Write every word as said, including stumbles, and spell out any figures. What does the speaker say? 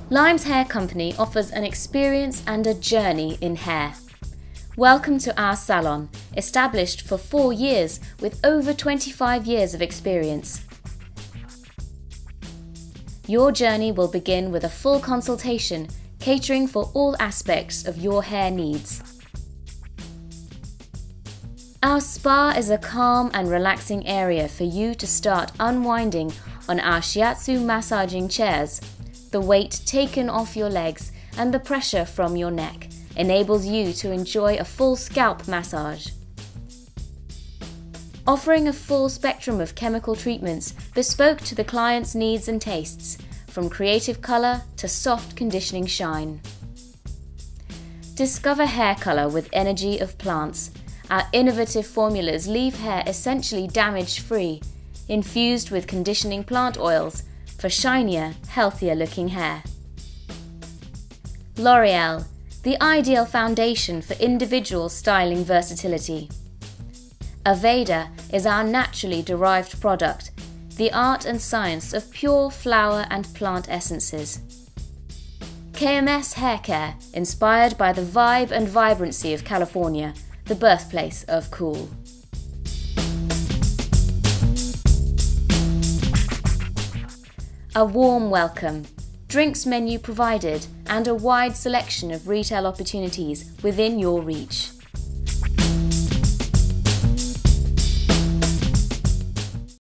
Lime's Hair Company offers an experience and a journey in hair. Welcome to our salon, established for four years with over twenty-five years of experience. Your journey will begin with a full consultation, catering for all aspects of your hair needs. Our spa is a calm and relaxing area for you to start unwinding on our shiatsu massaging chairs. The weight taken off your legs and the pressure from your neck enables you to enjoy a full scalp massage. Offering a full spectrum of chemical treatments bespoke to the client's needs and tastes, from creative colour to soft conditioning shine. Discover hair colour with energy of plants. Our innovative formulas leave hair essentially damage-free, infused with conditioning plant oils for shinier, healthier looking hair. L'Oreal, the ideal foundation for individual styling versatility. Aveda is our naturally derived product, the art and science of pure flower and plant essences. K M S Hair Care, inspired by the vibe and vibrancy of California, the birthplace of cool. A warm welcome, drinks menu provided, and a wide selection of retail opportunities within your reach.